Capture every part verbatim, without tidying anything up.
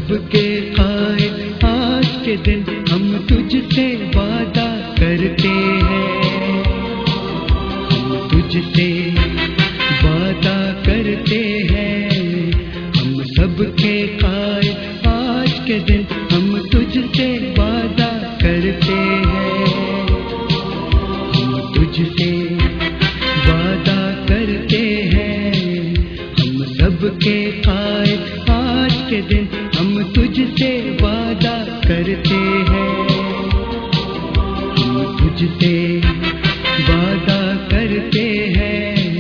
سب کے قائد آج کے دن ہم تجھ سے وعدہ کرتے ہیں، ہم تجھ سے وعدہ کرتے ہیں، ہم سب کے قائد آج کے دن ہم تجھ سے وعدہ کرتے ہیں، ہم تجھ سے وعدہ کرتے ہیں، ہم سب کے قائد آج کے دن ہم تجھ سے وعدہ کرتے ہیں، ہم تجھ سے وعدہ کرتے ہیں۔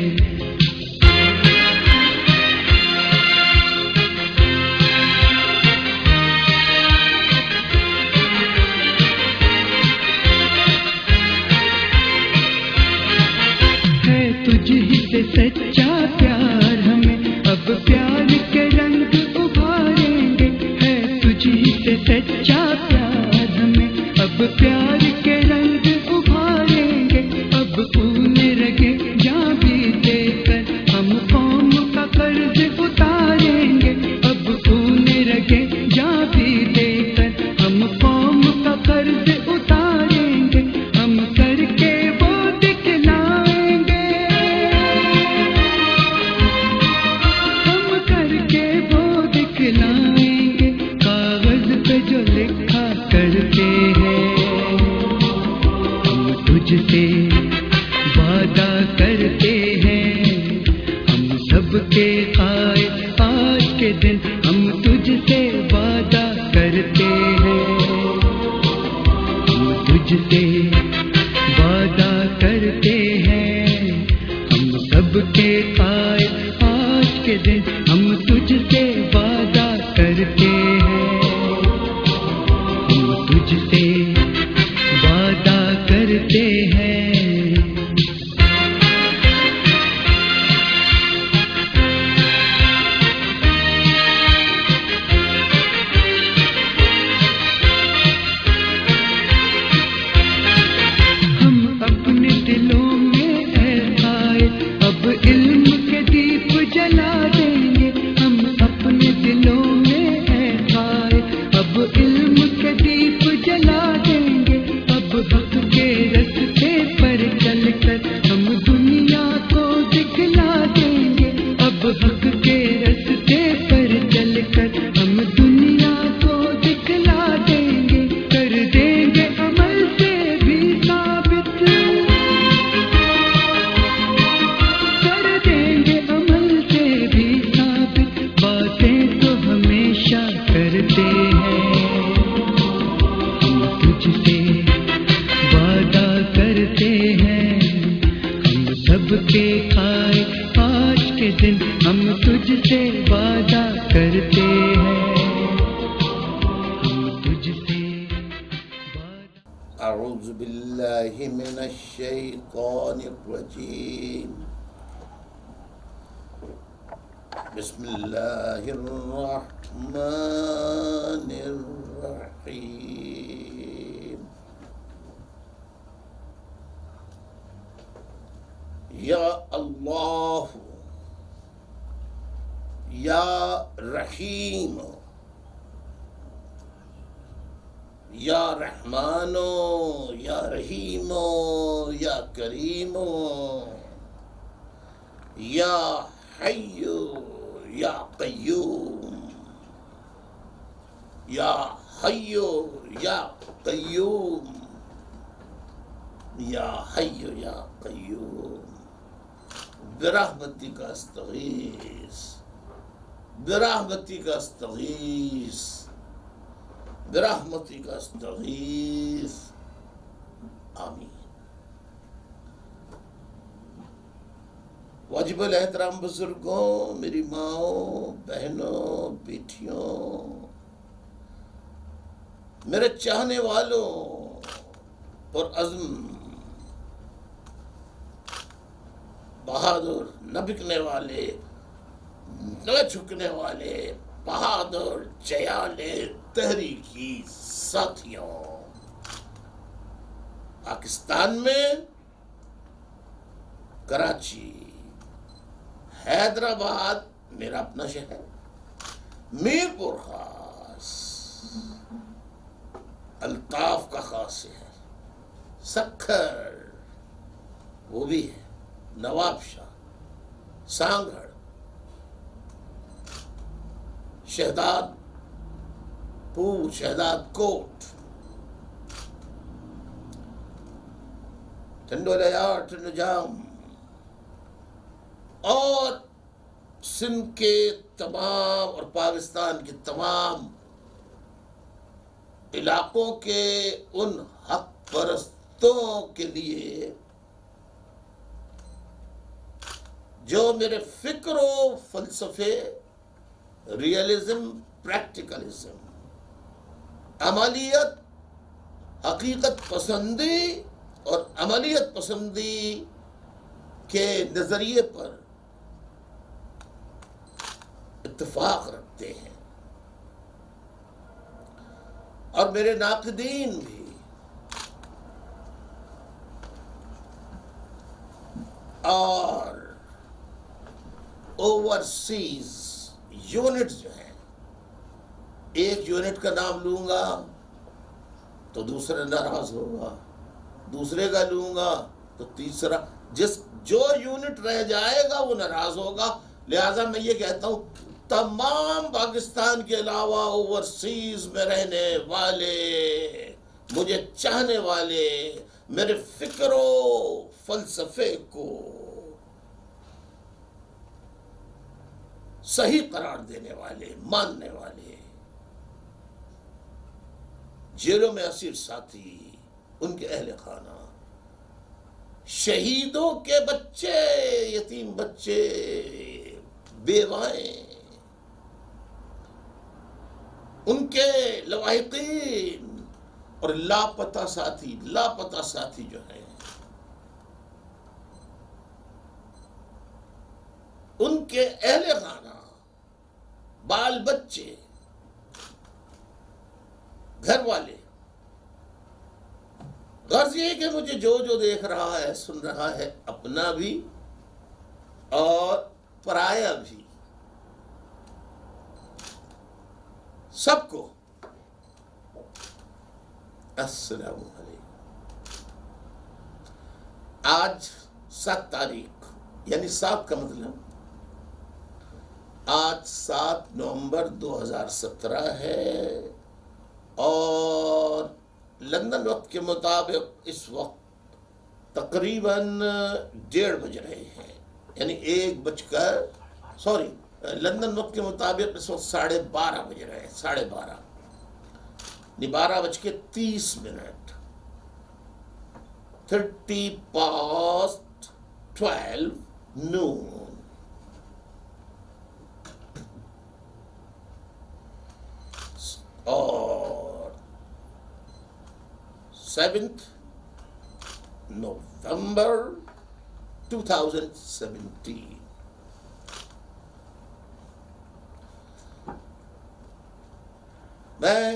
تجھ ہی سے سچا پیار ہمیں اب پیار کے رنگ ابھاریں گے، ہے تجھ ہی سے سچا پیار ہمیں اب پیار کے رنگ ابھاریں گے، اب پونے رگے جاں بھی دے کر ہم قوم کا قرض اتاریں گے، اب پونے رگے جاں بھی دے کر ہم قوم کا قرض اتاریں گے، ہم کر کے وہ دکھلائیں گے، لائیں گے کاغذ پہ جو لکھا کرتے ہیں، ہم تجھ سے وعدہ کرتے ہیں، ہم سب کے قائد آج کے دن ہم تجھ سے وعدہ کرتے ہیں، ہم تجھ سے وعدہ کرتے ہیں، ہم سب کے قائد آج کے دن ہم تجھ سے وعدہ کرتے ہیں، ہم تجھ سے وعدہ کرتے ہیں۔ ہم اپنے دلوں میں اے قائد اب علم کے دیپ جلا دیں گے، ہم اپنے دلوں میں اے قائد اب علم کے دیپ جلا دیں گے، اب حق کے رستے پر چل کر ہم دنیا کو دکھلا دیں گے، اب حق کے رستے پر چل کر ہم دنیا کو دکھلا دیں گے، کر دیں گے عمل سے بھی ثابت، کر دیں گے عمل سے بھی ثابت، باتیں تو ہمیشہ کرتے ہیں، ہم تجھ سے وعدہ کرتے ہیں، ہم سب کے قائد آج کے دن ہم تجھ سے وعدہ کرتے ہیں، ہم تجھ سے وعدہ۔ اعوذ باللہ من الشیطان الرجیم، بسم اللہ الرحمن الرحیم۔ یا اللہ یا رحیم یا رحمانو یا رحیمو یا کریمو یا حیو یا قیوم یا حیو یا قیوم یا حیو یا قیوم برحمتک استغیث برحمتک استغیث برحمتک استغیث آمین۔ واجب الاحترام بزرگوں، میری ماؤں، بہنوں، بیٹیوں، میرے چاہنے والوں اور عزم بہادر، نہ بکنے والے، نہ جھکنے والے، بہادر جیالے تحریکی ساتھیوں، پاکستان میں کراچی، حیدرآباد میرا اپنا شہر، میر پور خاص، الطاف کا خاص ہے، سکھر وہ بھی ہے، نواب شاہ، سانگھڑ، شہداد پور، شہداد کوٹ، ٹنڈو لیار، ٹنڈو جام، اور سندھ کے تمام اور پاکستان کے تمام علاقوں کے ان حق پرستوں کے لیے جو میرے فکر و فلسفے، ریئلزم، پریکٹیکلزم، عملیت، حقیقت پسندی اور عملیت پسندی کے نظریے پر اتفاق رکھتے ہیں، اور میرے ناقدین بھی اور اوورسیز یونٹ جو ہیں، ایک یونٹ کا نام لوں گا تو دوسرا ناراض ہوگا، دوسرے کا لوں گا تو تیسرا، جس جو یونٹ رہ جائے گا وہ ناراض ہوگا۔ لہٰذا میں یہ کہتا ہوں تمام پاکستان کے علاوہ اوورسیز میں رہنے والے، مجھے چاہنے والے، میرے فکر و فلسفے کو صحیح قرار دینے والے، ماننے والے، جیلوں میں اسیر ساتھی، ان کے اہل خانہ، شہیدوں کے بچے، یتیم بچے، بیوائیں، ان کے لواحقین اور لاپتہ ساتھی، لاپتہ ساتھی جو ہیں، ان کے اہل خانہ، بال بچے، گھر والے، غرض یہ کہ مجھے جو جو دیکھ رہا ہے، سن رہا ہے، اپنا بھی اور پرایا بھی، سب کو السلام علیکم۔ آج سات تاریخ، یعنی سات کا مطلب آج سات نومبر دو ہزار سترہ ہے، اور لندن وقت کے مطابق اس وقت تقریباً ڈیڑھ بج رہے ہیں، یعنی ایک بج کر سوری لندن وقت کے مطابق اس وقت ساڑھے بارہ بج رہے ہیں، ساڑھے بارہ یعنی بارہ بج کے تیس منٹ، تھرٹی پاسٹ ٹویلو نون۔ اور seventh November two thousand seventeen. میں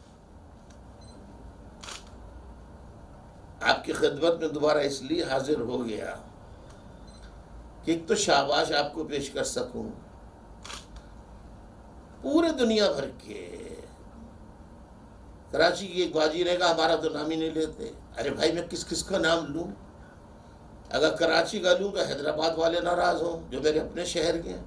آپ کی خدمت میں دوبارہ اس لیے حاضر ہو گیا کہ ایک تو شاباش آپ کو پیش کر سکوں، پورے دنیا بھر کے، کراچی کی ایک باجی نے کہا ہمارا تو نام ہی نہیں لیتے۔ ارے بھائی میں کس کس کا نام لوں؟ اگر کراچی کا لوں تو حیدرآباد والے ناراض ہوں جو میرے اپنے شہر کے ہیں،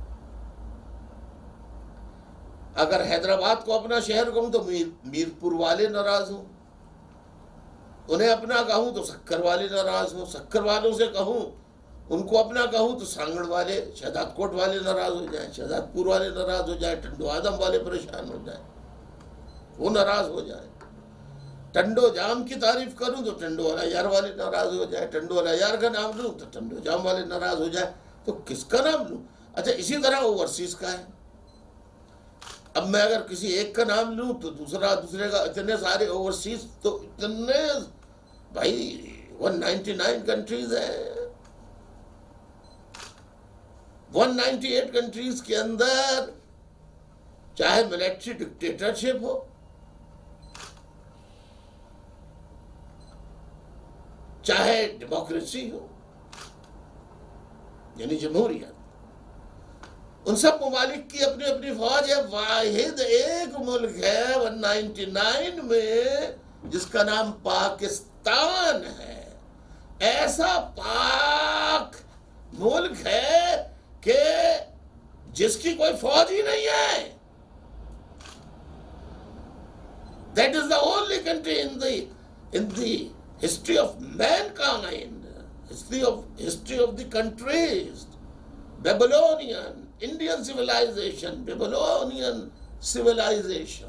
اگر حیدرآباد کو اپنا شہر کہوں تو میر میرپور والے ناراض ہوں، انہیں اپنا کہوں تو سکھر والے ناراض ہوں، سکھر والوں سے کہوں ان کو اپنا کہوں تو سانگڑ والے، شہداد کوٹ والے ناراض ہو جائیں، شہداد پور والے ناراض ہو جائیں، ٹنڈو آدم والے پریشان ہو جائیں، وہ ناراض ہو جائیں، ٹنڈو جام کی تعریف کروں تو ٹنڈو والا یار والے ناراض ہو جائیں، ٹنڈو والا یار کا نام لوں تو ٹنڈو جام والے ناراض ہو جائیں، تو کس کا نام لوں؟ اچھا اسی طرح اوورسیز کا ہے، اب میں اگر کسی ایک کا نام لوں تو دوسرا دوسرے کا، اتنے سارے اوورسیز، تو اتنے بھائی ون نائنٹی نائن کنٹریز ہیں، ون نائنٹی ایٹ کنٹریز کے اندر چاہے ملٹری ڈکٹیٹرشپ ہو، چاہے ڈیموکریسی ہو یعنی جمہوریت، ان سب ممالک کی اپنی اپنی فوج ہے. واحد ایک ملک ہے ون نائنٹی نائن میں جس کا نام پاکستان ہے. ایسا پاک ملک ہے کہ جس کی کوئی فوج ہی نہیں ہے. That is the only country in the in the history of mankind, history of history of the countries. Babylonian, Indian civilization, Babylonian civilization.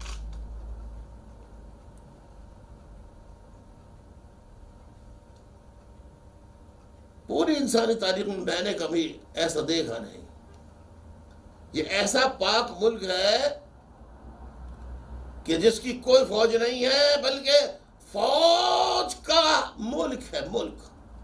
پوری انسانی تاریخ میں میں نے کبھی ایسا دیکھا نہیں. یہ ایسا پاک ملک ہے کہ جس کی کوئی فوج نہیں ہے بلکہ فوج کا ملک ہے. ملک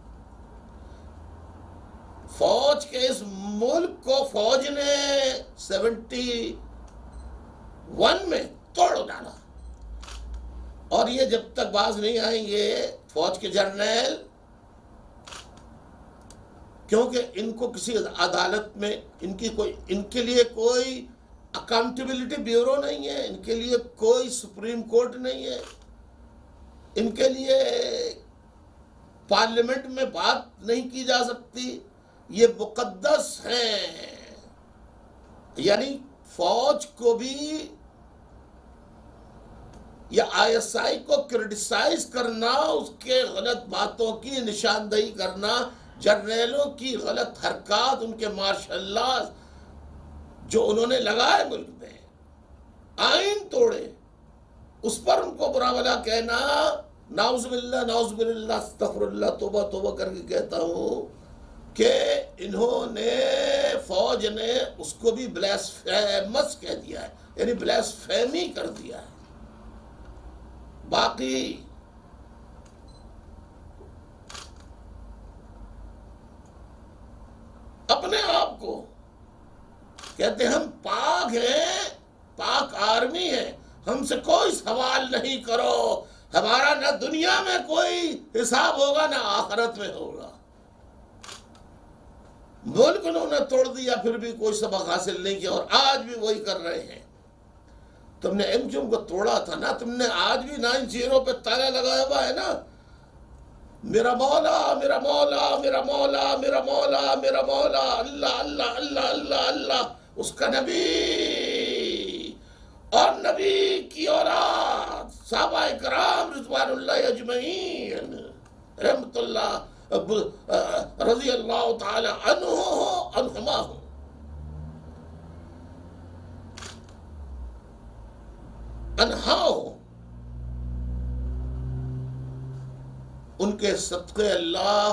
فوج کے اس ملک کو فوج نے سیونٹی ون میں توڑ ڈالا. اور یہ جب تک باز نہیں آئیں گے فوج کے جرنیل، کیونکہ ان کو کسی عدالت میں ان کی کوئی ان کے لیے کوئی اکاؤنٹیبلٹی بیورو نہیں ہے، ان کے لیے کوئی سپریم کورٹ نہیں ہے، ان کے لیے پارلیمنٹ میں بات نہیں کی جا سکتی. یہ مقدس ہیں. یعنی فوج کو بھی یا آئی ایس آئی کو کرٹیسائز کرنا، اس کے غلط باتوں کی نشاندہی کرنا، جرنیلوں کی غلط حرکات، ان کے مارشل لاز جو انہوں نے لگائے ملک میں، آئین توڑے، اس پر ان کو برا بھلا کہنا، نعوذ باللہ نعوذ باللہ استغفر اللہ، توبہ توبہ کر کے کہتا ہوں کہ انہوں نے فوج نے اس کو بھی بلیسفیمس کہہ دیا ہے، یعنی بلیسفیمی کر دیا ہے. باقی اپنے آپ کو کہتے ہیں ہم پاک ہیں، پاک آرمی ہے، ہم سے کوئی سوال نہیں کرو، ہمارا نہ دنیا میں کوئی حساب ہوگا نہ آخرت میں ہوگا. ملک انہوں نے توڑ دیا پھر بھی کوئی سبق حاصل نہیں کیا، اور آج بھی وہی کر رہے ہیں. تم نے ایم کیو ایم کو توڑا تھا نا، تم نے آج بھی نائن زیرو پہ تالا لگایا ہوا ہے نا، میرا مولا میرا مولا میرا مولا میرا مولا میرا مولا، اللہ اللہ اللہ اللہ اللہ. اس کا نبی اور نبی کی اولاد صحابہ کرام رضوان اللہ اجمعین رحمت اللہ رضی اللہ تعالی عنہ عنہما ہوں، انہا ہوں، ان کے صدقے اللہ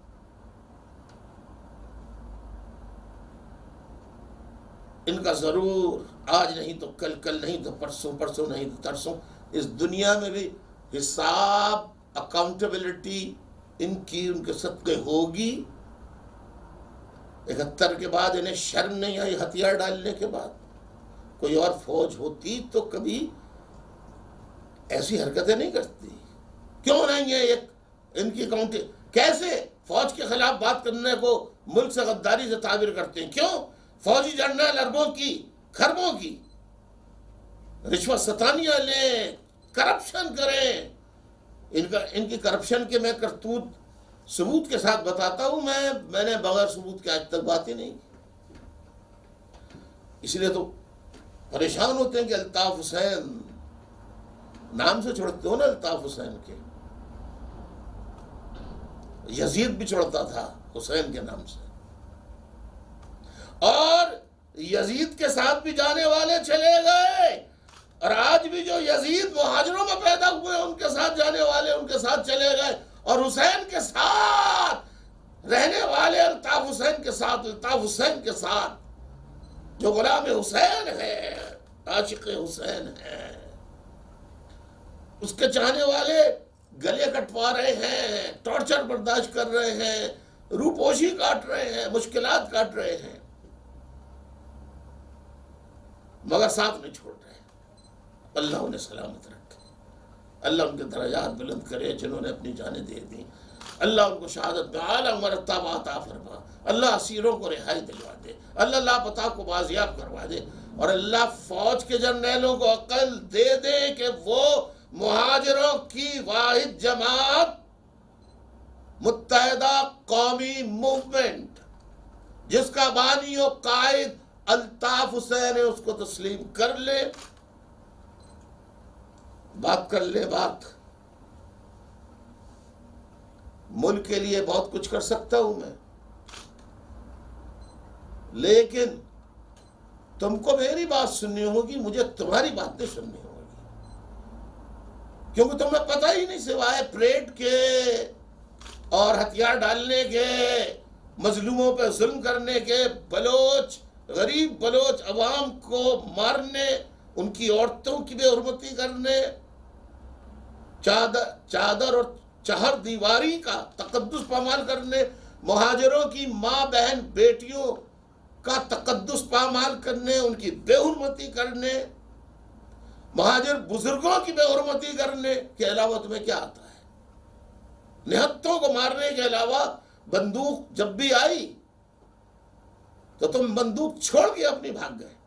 ان کا ضرور آج نہیں تو کل، کل نہیں تو پرسوں، پرسوں نہیں تو ترسوں اس دنیا میں بھی حساب، اکاؤنٹیبلٹی ان کی ان کے صدقے ہوگی. اکہتر کے بعد انہیں شرم نہیں آئی ہتھیار ڈالنے کے بعد. کوئی اور فوج ہوتی تو کبھی ایسی حرکتیں نہیں کرتی. کیوں نہیں ہے ایک ان کی اکاؤنٹ؟ کیسے فوج کے خلاف بات کرنے کو ملک سے غداری سے تعبیر کرتے ہیں؟ کیوں؟ فوجی جرنیل اربوں کی خربوں کی رشوت ستانیاں لیں، کرپشن کریں. ان کا ان کی کرپشن کے میں کرتوت ثبوت کے ساتھ بتاتا ہوں. میں میں نے بغیر ثبوت کے آج تک بات ہی نہیں کی. اس لیے تو پریشان ہوتے ہیں کہ الطاف حسین نام سے چھوڑتے ہو نا، الطاف حسین کے. یزید بھی چھوڑتا تھا حسین کے نام سے، اور یزید کے ساتھ بھی جانے والے چلے گئے، اور آج بھی جو یزید مہاجروں میں پیدا ہوئے ان کے ساتھ جانے والے ان کے ساتھ چلے گئے، اور حسین کے ساتھ رہنے والے الطاف حسین کے ساتھ الطاف حسین کے ساتھ جو غلام حسین ہے، عاشق حسین ہے، اس کے چاہنے والے گلے کٹوا رہے ہیں، ٹارچر برداشت کر رہے ہیں، روپوشی کاٹ رہے ہیں، مشکلات کاٹ رہے ہیں، مگر ساتھ نہیں چھوڑ رہے. اللہ انہیں سلامت رکھے، اللہ ان کے درجات بلند کرے جنہوں نے اپنی جانیں دے دیں. اللہ ان کو شہادت میں اعلیٰ مرتبہ عطا فرما، اللہ اسیروں کو رہائی دلوا دے، اللہ لاپتہ کو بازیاب کروا دے، اور اللہ فوج کے جرنیلوں کو عقل دے دے کہ وہ مہاجروں کی واحد جماعت متحدہ قومی موومنٹ جس کا بانی و قائد الطاف حسین ہے اس کو تسلیم کر لے، بات کر لے بات۔ ملک کے لیے بہت کچھ کر سکتا ہوں میں، لیکن تم کو میری بات سننی ہوگی، مجھے تمہاری بات نہیں سننی ہوگی، کیونکہ تمہیں پتہ ہی نہیں سوائے پریڈ کے اور ہتھیار ڈالنے کے، مظلوموں پہ ظلم کرنے کے، بلوچ غریب بلوچ عوام کو مارنے، ان کی عورتوں کی بے حرمتی کرنے، چادر چادر اور چہر دیواری کا تقدس پامال کرنے، مہاجروں کی ماں بہن بیٹیوں کا تقدس پامال کرنے، ان کی بے حرمتی کرنے، مہاجر بزرگوں کی بے حرمتی کرنے کے علاوہ تمہیں کیا آتا ہے؟ نہتوں کو مارنے کے علاوہ بندوق جب بھی آئی تو تم بندوق چھوڑ کے اپنی بھاگ گئے۔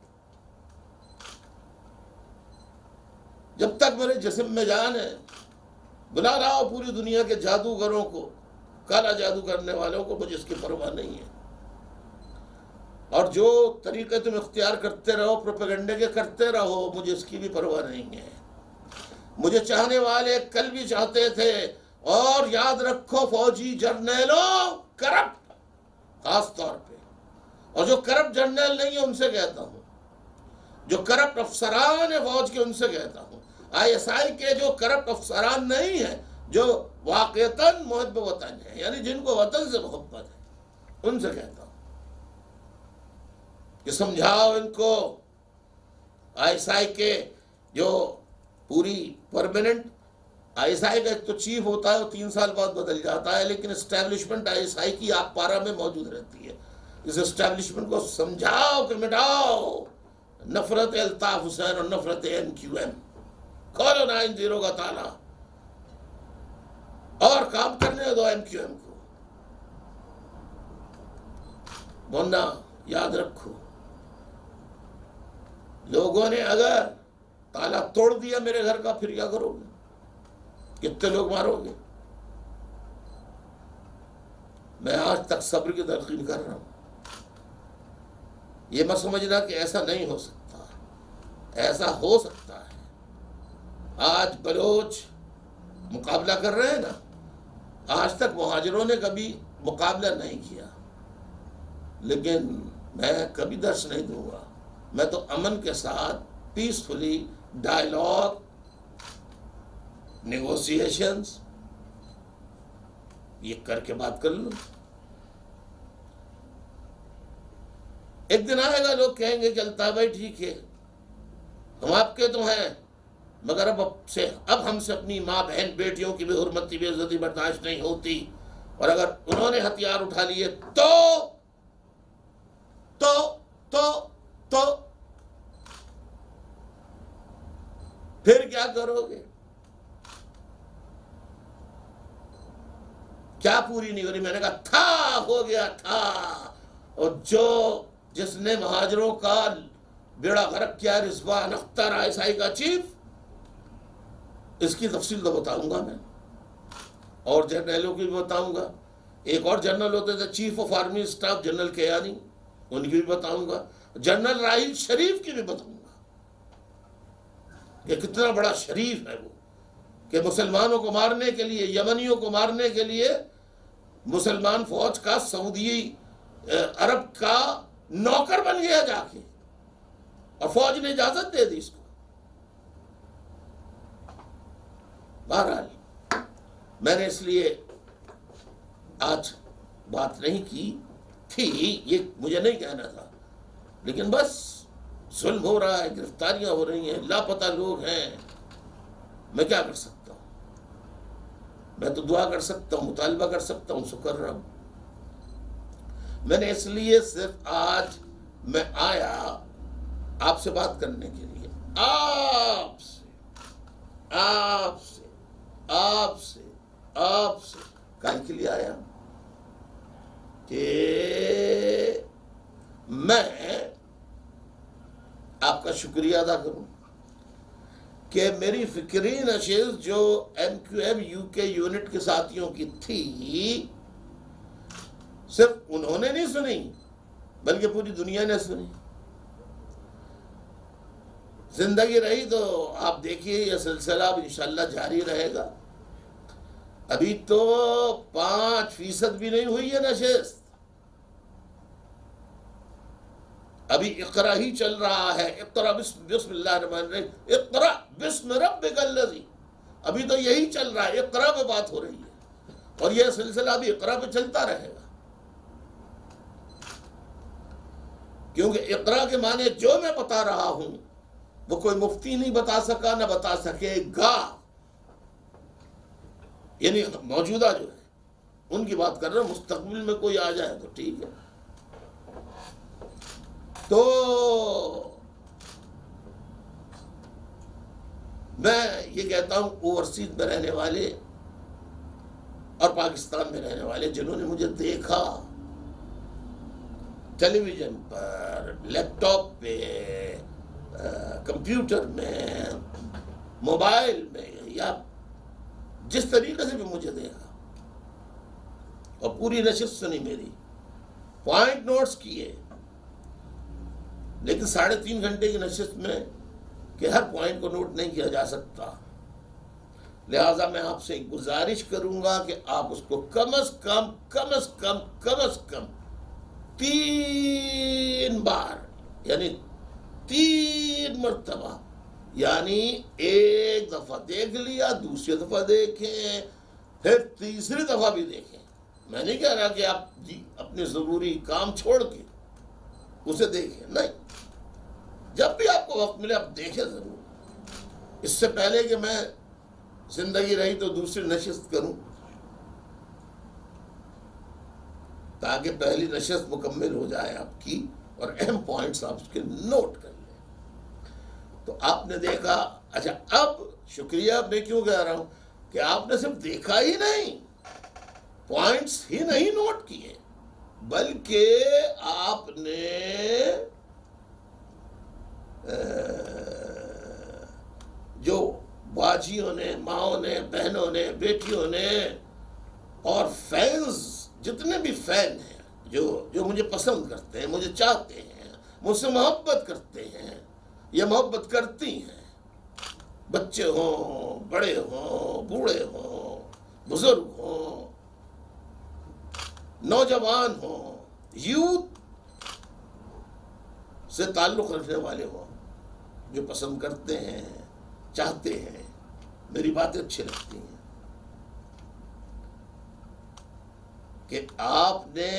جب تک میرے جسم میں جان ہے، بلا رہا ہو پوری دنیا کے جادوگروں کو، کالا جادو کرنے والوں کو، مجھے اس کی پرواہ نہیں ہے، اور جو طریقے تم اختیار کرتے رہو پروپیگنڈے کے کرتے رہو، مجھے اس کی بھی پرواہ نہیں ہے۔ مجھے چاہنے والے کل بھی چاہتے تھے، اور یاد رکھو فوجی جرنیلوں کرپٹ خاص طور پہ، اور جو کرپٹ جرنیل نہیں ہے ان سے کہتا ہوں، جو کرپٹ افسران فوج کے ان سے کہتا ہوں، آئی ایس آئی کے جو کرپٹ افسران نہیں ہیں، جو واقعتاً محب وطن ہیں، یعنی جن کو وطن سے محبت ہے، ان سے کہتا ہوں کہ سمجھاؤ ان کو۔ آئی ایس آئی کے جو پوری پرماننٹ آئی ایس آئی کا ایک تو چیف ہوتا ہے، وہ تین سال بعد بدل جاتا ہے، لیکن اسٹیبلشمنٹ آئی ایس آئی کی آپ پارا میں موجود رہتی ہے۔ اس اسٹیبلشمنٹ کو سمجھاؤ کہ مٹاؤ نفرت الطاف حسین اور نفرت ایم کیو ایم، کھولو نائن زیرو کا تالا اور کام کرنے دو ایم کیو ایم کو۔ ورنہ یاد رکھو، لوگوں نے اگر تالا توڑ دیا میرے گھر کا، پھر کیا کرو گے؟ کتنے لوگ مارو گے؟ میں آج تک صبر کی تلقین کر رہا ہوں، یہ مت سمجھنا کہ ایسا نہیں ہو سکتا، ایسا ہو سکتا ہے۔ آج بلوچ مقابلہ کر رہے ہیں نا، آج تک مہاجروں نے کبھی مقابلہ نہیں کیا، لیکن میں کبھی درس نہیں دوں گا، میں تو امن کے ساتھ پیسفلی ڈائیلاگ، نیگوسیشنز یہ کر کے بات کر لوں۔ ایک دن آئے گا لوگ کہیں گے چلتا ہے بھائی ٹھیک ہے، ہم آپ کے تو ہیں، مگر اب سے اب ہم سے اپنی ماں بہن بیٹیوں کی بے حرمتی بے عزتی برداشت نہیں ہوتی، اور اگر انہوں نے ہتھیار اٹھا لیے تو تو تو تو پھر کیا کرو گے؟ کیا پوری نہیں ہو رہی؟ میں نے کہا تھا، ہو گیا تھا، اور جو جس نے مہاجروں کا بیڑا غرق کیا، رضوان اختر آئی ایس آئی کا چیف، اس کی تفصیل تو بتاؤں گا میں، اور جرنیلوں کی بھی بتاؤں گا۔ ایک اور جنرل ہوتے تھے chief of army staff, general Kayani, ان کی بھی بتاؤں گا، جنرل راحیل شریف کی بھی بتاؤں گا کہ کتنا بڑا شریف ہے وہ، کہ مسلمانوں کو مارنے کے لیے، یمنیوں کو مارنے کے لیے مسلمان فوج کا سعودی عرب کا نوکر بن گیا جا کے، اور فوج نے اجازت دے دی اس کو۔ بہرحال میں نے اس لیے آج بات نہیں کی تھی، یہ مجھے نہیں کہنا تھا، لیکن بس ظلم ہو رہا ہے، گرفتاریاں ہو رہی ہیں، لاپتہ لوگ ہیں، میں کیا کر سکتا ہوں؟ میں تو دعا کر سکتا ہوں، مطالبہ کر سکتا ہوں، سو کر رہا ہوں۔ میں نے اس لیے صرف آج میں آیا آپ سے بات کرنے کے لیے، آپ سے آپ سے آپ سے آپ سے کائے کے لیے آیا کہ میں آپ کا شکریہ ادا کروں کہ میری فکری نشست جو M Q M U K unit کے ساتھیوں کی تھی صرف انہوں نے نہیں سنی بلکہ پوری دنیا نے سنی. زندگی رہی تو آپ دیکھیے یہ سلسلہ اب انشاءاللہ جاری رہے گا. ابھی تو پانچ فیصد بھی نہیں ہوئی ہے نشست. ابھی اقرا ہی چل رہا ہے. اقرا بسم بسم اللہ الرحمن الرحیم اقرا بسم ربک الذی. ابھی تو یہی چل رہا ہے, اقرا پہ بات ہو رہی ہے اور یہ سلسلہ ابھی اقرا پہ چلتا رہے گا. کیونکہ اقرا کے معنی جو میں بتا رہا ہوں وہ کوئی مفتی نہیں بتا سکا نہ بتا سکے گا. یعنی موجودہ جو ہے ان کی بات کر رہا ہوں. مستقبل میں کوئی آ جائے تو ٹھیک ہے. تو میں یہ کہتا ہوں اوورسیز میں رہنے والے اور پاکستان میں رہنے والے جنہوں نے مجھے دیکھا ٹیلی ویژن پر, لیپ ٹاپ پہ, کمپیوٹر میں, موبائل میں, یا جس طریقے سے بھی مجھے دیکھا اور پوری نشست سنی میری, پوائنٹ نوٹس کیے, لیکن ساڑھے تین گھنٹے کی نشست میں کہ ہر پوائنٹ کو نوٹ نہیں کیا جا سکتا. لہٰذا میں آپ سے ایک گزارش کروں گا کہ آپ اس کو کم از کم کم از کم کم از کم تین بار یعنی تین مرتبہ یعنی ایک دفعہ دیکھ لیا, دوسری دفعہ دیکھیں, پھر تیسری دفعہ بھی دیکھیں. میں نہیں کہہ رہا کہ آپ جی اپنے ضروری کام چھوڑ کے اسے دیکھیں, نہیں, جب بھی آپ کو وقت ملے آپ دیکھیں ضرور. اس سے پہلے کہ میں زندگی رہی تو دوسری نشست کروں تاکہ پہلی نشست مکمل ہو جائے آپ کی اور اہم پوائنٹس آپ اس کے نوٹ کر لیں. تو آپ نے دیکھا. اچھا, اب شکریہ میں کیوں کہہ رہا ہوں کہ آپ نے صرف دیکھا ہی نہیں, پوائنٹس ہی نہیں نوٹ کیے, بلکہ آپ نے جو باجیوں نے, ماؤں نے, بہنوں نے, بیٹیوں نے اور فینز جتنے بھی فین ہیں جو جو مجھے پسند کرتے ہیں, مجھے چاہتے ہیں, مجھ سے محبت کرتے ہیں, یہ محبت کرتی ہیں, بچے ہوں, بڑے ہوں, بوڑھے ہوں, بزرگ ہوں, نوجوان ہوں, یوتھ سے تعلق رکھنے والے ہوں, جو پسند کرتے ہیں, چاہتے ہیں, میری باتیں اچھی لگتی ہیں, کہ آپ نے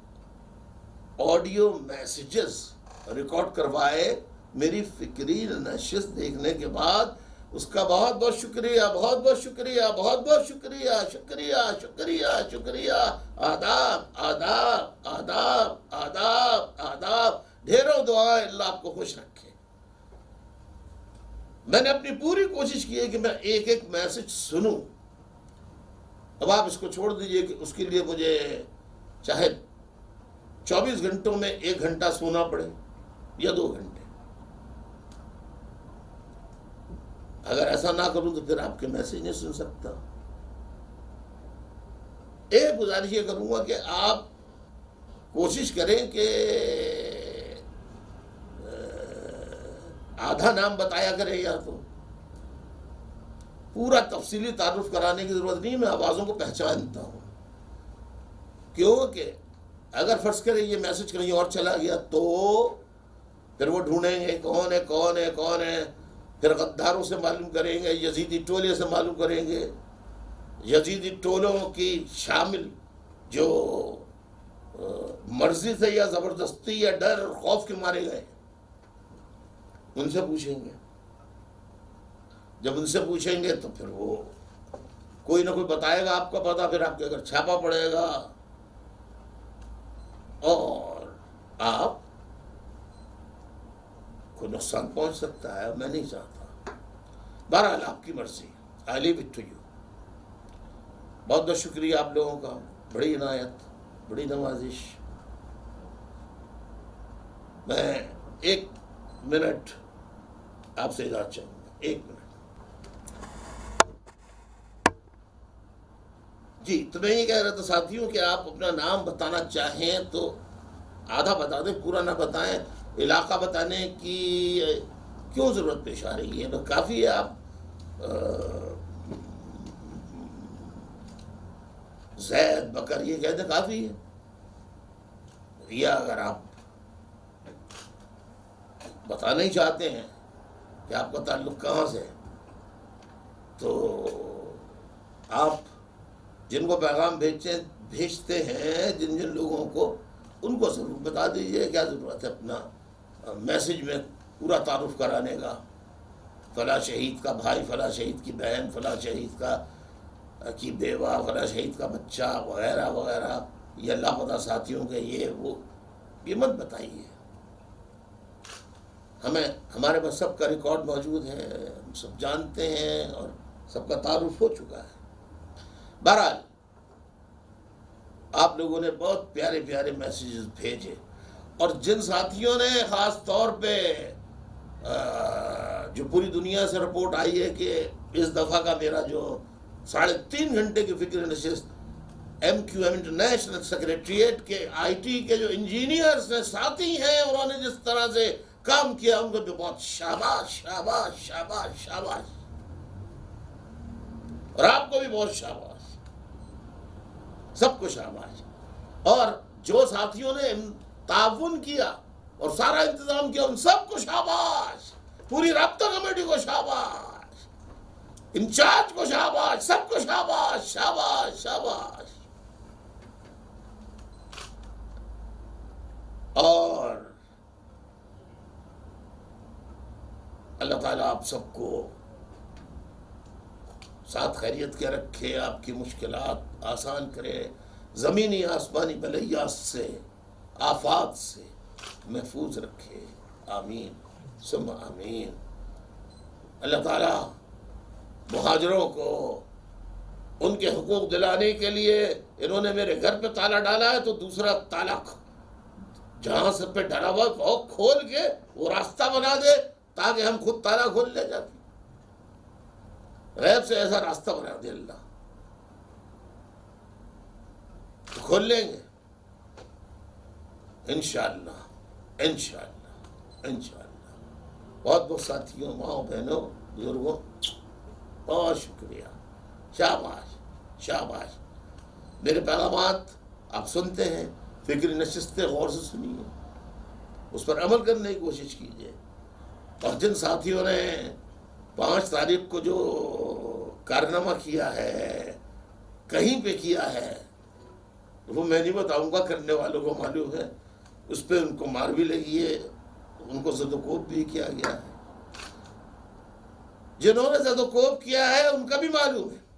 آڈیو میسیجز ریکارڈ کروائے میری فکری نشست دیکھنے کے بعد, اس کا بہت بہت شکریہ, بہت بہت شکریہ, بہت بہت شکریہ, شکریہ شکریہ شکریہ. آداب آداب آداب آداب آداب. ڈھیروں دعائیں, اللہ آپ کو خوش رکھے. میں نے اپنی پوری کوشش کی ہے کہ میں ایک ایک میسج سنوں. اب آپ اس کو چھوڑ دیجئے کہ اس کے لیے مجھے چاہے چوبیس گھنٹوں میں ایک گھنٹہ سونا پڑے یا دو گھنٹے. اگر ایسا نہ کروں تو پھر آپ کے میسج نہیں سن سکتا. ایک گزارش یہ کروں گا کہ آپ کوشش کریں کہ آدھا نام بتایا کریں, یا تو پورا تفصیلی تعارف کرانے کی ضرورت نہیں, میں آوازوں کو پہچانتا ہوں. کیونکہ اگر فرض کریں یہ میسج کہیں اور چلا گیا تو پھر وہ ڈھونڈیں گے کون ہے کون ہے کون ہے, پھر غداروں سے معلوم کریں گے, یزیدی ٹولے سے معلوم کریں گے, یزیدی ٹولوں کی شامل جو مرضی سے یا زبردستی یا ڈر اور خوف کے مارے گئے, ان سے پوچھیں گے. جب ان سے پوچھیں گے تو پھر وہ کوئی نہ کوئی بتائے گا آپ کا پتہ, پھر آپ کے اگر چھاپا پڑے گا اور آپ کو نقصان پہنچ سکتا ہے. میں نہیں چاہتا. بہرحال آپ کی مرضی, I leave it to you. بہت بہت شکریہ آپ لوگوں کا، بڑی عنایت، بڑی نوازش۔ میں ایک منٹ آپ سے اجازت چاہوں گا، ایک منٹ۔ جی تو میں یہ کہہ رہا تھا ساتھیوں کہ آپ اپنا نام بتانا چاہیں تو آدھا بتا دیں، پورا نہ بتائیں۔ علاقہ بتانے کی کیوں ضرورت پیش آ رہی ہے؟ کافی ہے آپ زید بکر یہ کہتے کافی ہے، یا اگر آپ بتانا ہی چاہتے ہیں کہ آپ کا تعلق کہاں سے ہے تو آپ جن کو پیغام بھیجتے بھیجتے ہیں جن جن لوگوں کو، ان کو ضرور بتا دیجئے۔ کیا ضرورت ہے اپنا میسج میں پورا تعارف کرانے کا، فلاں شہید کا بھائی، فلاں شہید کی بہن، فلاں شہید کا کی بیوہ، فلاں شہید کا بچہ وغیرہ وغیرہ، یہ لاپتہ ساتھیوں کے یہ وہ، یہ مت بتائیے۔ ہمیں ہمارے پاس سب کا ریکارڈ موجود ہے، ہم سب جانتے ہیں اور سب کا تعارف ہو چکا ہے۔ بہرحال آپ لوگوں نے بہت پیارے پیارے میسیجز بھیجے، اور جن ساتھیوں نے خاص طور پہ جو پوری دنیا سے رپورٹ آئی ہے کہ اس دفعہ کا میرا جو ساڑھے تین گھنٹے کی فکر نشست M Q M international secretariat کے آئی ٹی کے جو انجینئرز ہیں، ساتھی ہیں، انہوں نے جس طرح سے کام کیا، ان کو بھی بہت شاباش شاباش شاباش شاباش، اور آپ کو بھی بہت شاباش، سب کو شاباش۔ اور جو ساتھیوں نے تعاون کیا اور سارا انتظام کیا، ان سب کو شاباش، پوری رابطہ کمیٹی کو شاباش، انچارج کو شاباش، سب کو شاباش شاباش شاباش۔ اور اللہ تعالیٰ آپ سب کو ساتھ خیریت کے رکھے، آپ کی مشکلات آسان کرے، زمینی آسمانی بلیات سے، آفات سے محفوظ رکھے، آمین ثم آمین۔ اللہ تعالیٰ مہاجروں کو ان کے حقوق دلانے کے لیے، انہوں نے میرے گھر پہ تالا ڈالا ہے تو دوسرا تالا جہاں سب پہ ڈالا ہوا کھول کے وہ راستہ بنا دے تاکہ ہم خود تالا کھول لے جاتے، غیب سے ایسا راستہ بنا دے اللہ تو کھول لیں گے انشاءاللہ انشاءاللہ انشاءاللہ۔ بہت بہت ساتھیوں، ماؤں بہنوں، بزرگوں، بہت شکریہ، شاباش شاباش۔ میرے پیغامات آپ سنتے ہیں، فکری نشستیں غور سے سنیے، اس پر عمل کرنے کی کوشش کیجیے۔ اور جن ساتھیوں نے پانچ تاریخ کو جو کارنامہ کیا ہے، کہیں پہ کیا ہے، وہ میں نہیں بتاؤں گا، کرنے والوں کو معلوم ہے، اس پہ ان کو مار بھی لگی ہے، ان کو زد و کوب بھی کیا گیا ہے۔ جنہوں نے زد و کوب کیا ہے ان کا بھی معلوم ہے،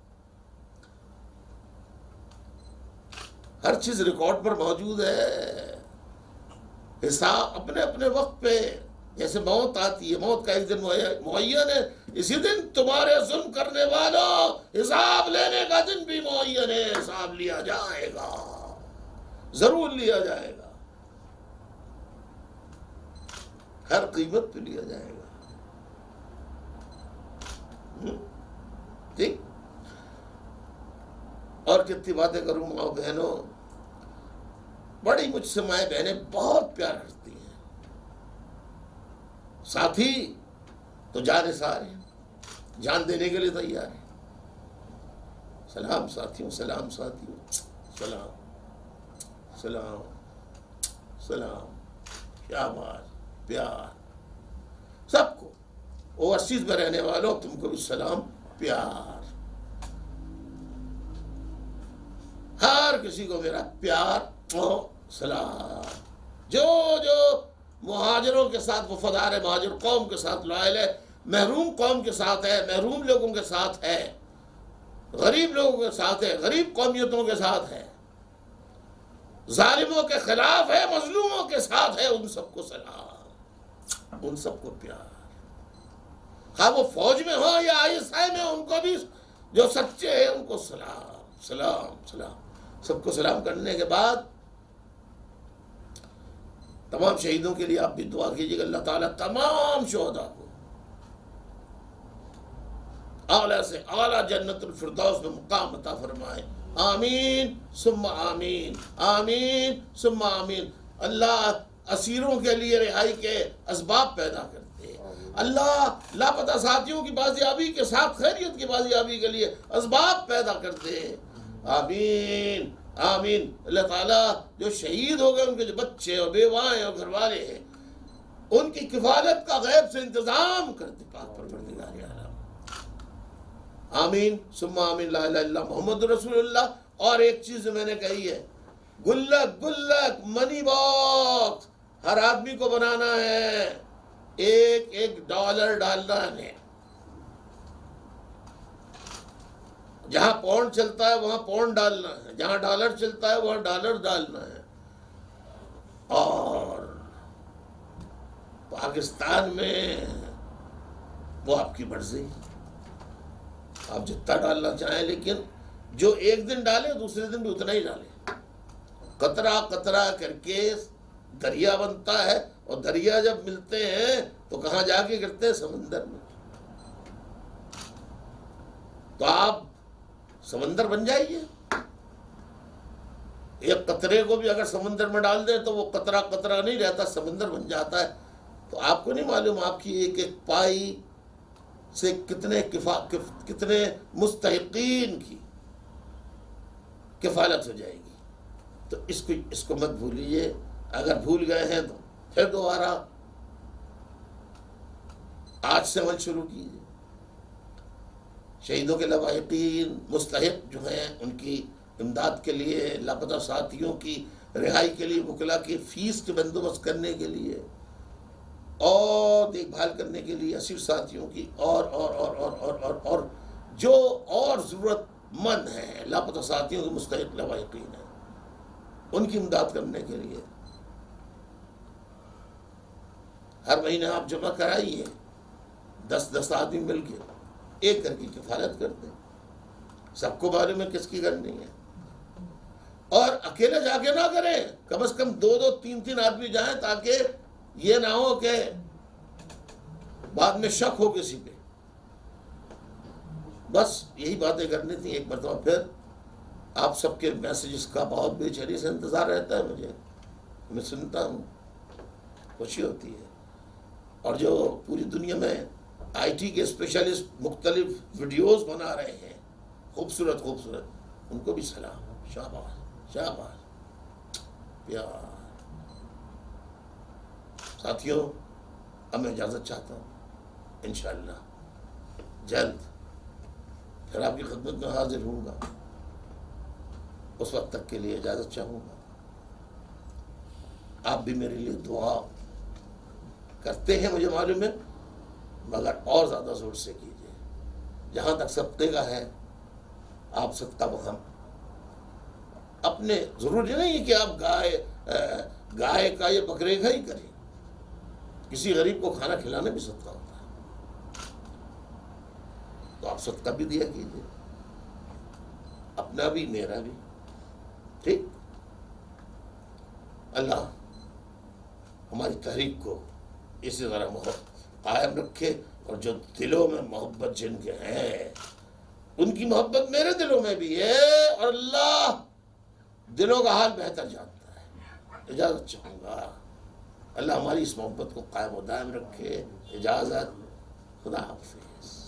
ہر چیز ریکارڈ پر موجود ہے۔ حساب اپنے اپنے وقت پہ، جیسے موت آتی ہے، موت کا ایک دن معین ہے، اسی دن تمہارے ظلم کرنے والوں حساب لینے کا دن بھی معین ہے، حساب لیا جائے گا، ضرور لیا جائے گا، ہر قیمت پہ لیا جائے گا۔ ٹھیک؟ اور کتنی باتیں کروں ماں بہنوں، بڑی مجھ سے مائیں بہنیں بہت پیار کرتی ہیں، ساتھی تو جانے سارے جان دینے کے لیے تیار ہیں۔ سلام ساتھیوں، سلام ساتھیوں، سلام سلام سلام، شاباش، پیار سب کو، اوورسیز میں رہنے والوں تم کو بھی سلام، پیار، ہر کسی کو میرا پیار اور سلام۔ جو جو مہاجروں کے ساتھ وفادار ہے، مہاجر قوم کے ساتھ لائل ہے، محروم قوم کے ساتھ ہے، محروم لوگوں کے ساتھ ہے، غریب لوگوں کے ساتھ ہے، غریب قومیتوں کے ساتھ ہے، ظالموں کے خلاف ہے، مظلوموں کے ساتھ ہے، ان سب کو سلام، ان سب کو پیار، خواہ وہ فوج میں ہو یا آئی ایس آئی میں، ان کو بھی جو سچے ہیں ان کو سلام سلام سلام. سب کو سلام کرنے کے بعد تمام شہیدوں کے لیے آپ بھی دعا کیجیے کہ اللہ تعالیٰ تمام شہداء کو اعلیٰ سے اعلیٰ جنت الفردوس میں مقام عطا فرمائے. آمین ثم آمین، آمین ثم آمین. اللہ اسیروں کے لیے رہائی کے اسباب پیدا کرتے ہیں. اللہ لاپتہ ساتھیوں کی بازیابی کے ساتھ خیریت کی بازیابی کے لیے اسباب پیدا کرتے ہیں. آمین آمین. اللہ تعالیٰ جو شہید ہو گئے ان کے جو بچے اور بیوائیں اور گھر والے ہیں ان کی کفالت کا غیب سے انتظام کرتے پاک پروردگار عالم. آمین ثم آمین. لا الہ الا اللہ محمد رسول اللہ. اور ایک چیز میں نے کہی ہے، گلک گلک منی باکس ہر آدمی کو بنانا ہے. ایک ایک ڈالر ڈالنا ہے. جہاں پاؤنڈ چلتا ہے وہاں پاؤنڈ ڈالنا ہے، جہاں ڈالر چلتا ہے وہاں ڈالر ڈالنا ہے. اور پاکستان میں وہ آپ کی مرضی، آپ جتنا ڈالنا چاہیں، لیکن جو ایک دن ڈالے دوسرے دن بھی اتنا ہی ڈالے. قطرہ قطرہ کر کے دریا بنتا ہے، اور دریا جب ملتے ہیں تو کہاں جا کے گرتے ہیں؟ سمندر میں. تو آپ سمندر بن جائیے. ایک قطرے کو بھی اگر سمندر میں ڈال دیں تو وہ قطرہ قطرہ نہیں رہتا، سمندر بن جاتا ہے. تو آپ کو نہیں معلوم آپ کی ایک ایک پائی سے کتنے کفا کتنے مستحقین کی کفالت ہو جائے گی. تو اس کو اس کو مت بھولیے. اگر بھول گئے ہیں تو پھر دوبارہ آج سے عمل شروع کیجیے. شہیدوں کے لواحقین مستحق جو ہیں ان کی امداد کے لیے، لاپتہ ساتھیوں کی رہائی کے لیے، وکلا کی فیس کے بندوبست کرنے کے لیے اور دیکھ بھال کرنے کے لیے، اسیر ساتھیوں کی اور اور اور اور اور اور اور جو اور ضرورت مند ہیں لاپتہ ساتھیوں کے مستحق لواحقین ہیں ان کی امداد کرنے کے لیے ہر مہینے آپ جمع کرائیے. دس دس آدمی مل کے ایک کر کی کفالت کرتے ہیں. سب کو بارے میں کس کی کرنی ہے. اور اکیلے جا کے نہ کریں، کم از کم دو دو تین تین آدمی جائیں تاکہ یہ نہ ہو کہ بعد میں شک ہو کسی پہ. بس یہی باتیں کرنی تھی. ایک مرتبہ پھر آپ سب کے میسیجز کا بہت بے چینی سے انتظار رہتا ہے مجھے. میں سنتا ہوں، خوشی ہوتی ہے. اور جو پوری دنیا میں آئی ٹی کے اسپیشلسٹ مختلف ویڈیوز بنا رہے ہیں خوبصورت خوبصورت، ان کو بھی سلام. شاباش شاباش پیار. ساتھیوں اب میں اجازت چاہتا ہوں، انشاءاللہ جلد پھر آپ کی خدمت میں حاضر ہوں گا. اس وقت تک کے لیے اجازت چاہوں گا. آپ بھی میرے لیے دعا کرتے ہیں مجھے معلوم ہے، مگر اور زیادہ زور سے کیجیے. جہاں تک صدقے کا ہے آپ صدقہ بہم اپنے، ضروری نہیں کہ آپ گائے گائے کا یا بکرے کا ہی کریں. کسی غریب کو کھانا کھلانا بھی صدقہ ہوتا ہے. تو آپ صدقہ بھی دیا کیجیے، اپنا بھی میرا بھی. ٹھیک. اللہ ہماری تحریک کو اسی طرح محبت قائم رکھے، اور جو دلوں میں محبت جن کے ہیں ان کی محبت میرے دلوں میں بھی ہے، اور اللہ دلوں کا حال بہتر جانتا ہے. اجازت چاہوں گا. اللہ ہماری اس محبت کو قائم و دائم رکھے. اجازت. خدا حافظ.